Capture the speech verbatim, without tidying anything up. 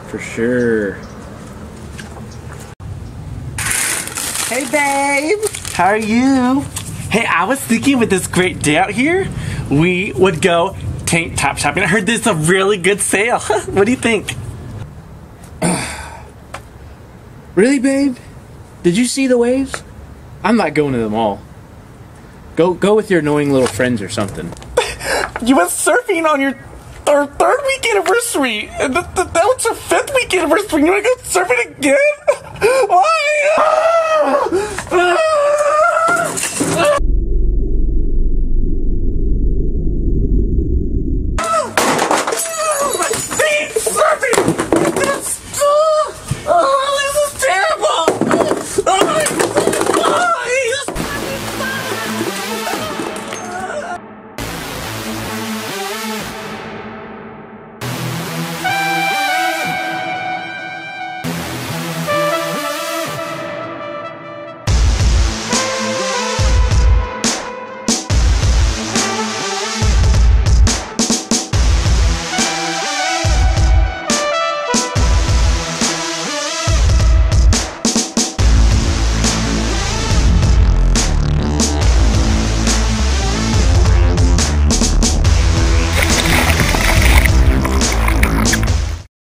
For sure. Hey, babe. How are you? Hey, I was thinking with this great day out here, we would go tank top shopping. I heard there's a really good sale. What do you think? Really, babe? Did you see the waves? I'm not going to them all. Go go with your annoying little friends or something. You went surfing on your third, third week anniversary. And th th that was your fifth week anniversary. You want to go surfing again? Why?